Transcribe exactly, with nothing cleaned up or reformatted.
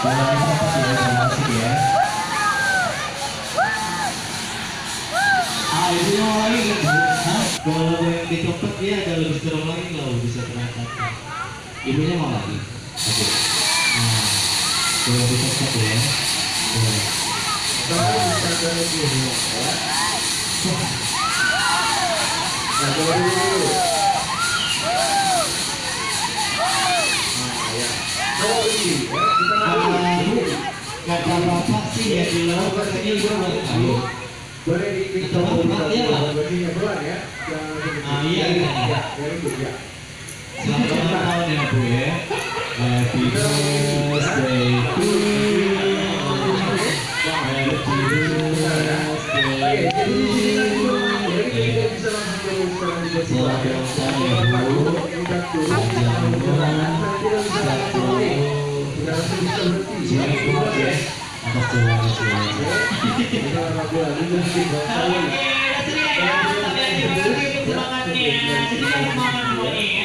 ya. Ah, itu yang lain kan? Hah? Kalau yang dicopot dia ada lebih serem lagi loh, bisa terangkat. Ibunya mau lagi. Oke. Nah, kalau dicopot ya. Kalau bisa dari sini ya. Nah, coba dulu. Kata bapak sih ya di laut katanya udah buat kayu. Boleh Kita bapak ya lah. ya. Ah iya iya. Selamat ulang tahun ya Bu ya. Happy birthday to you. Happy birthday to you. Selamat ulang tahun ya Bu. Jangan lupa satu. Silakan keluar ya. Atas jalan semuanya. Oke, udah ceria ya. Tapi lagi lagi semangatnya. Jadi kalau mau